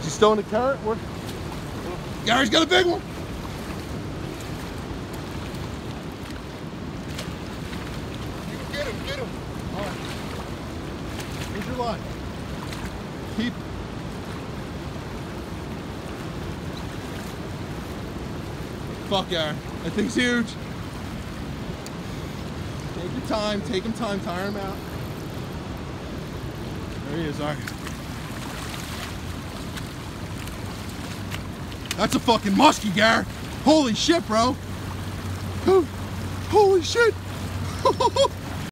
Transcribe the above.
Is he still in the carrot? What? Gary's got a big one. Get him, get him. All right. Here's your line. Keep. Fuck, Gary. That thing's huge. Take your time, take him time, tire him out. There he is, all right. That's a fucking musky, Gary. Holy shit, bro. Holy shit.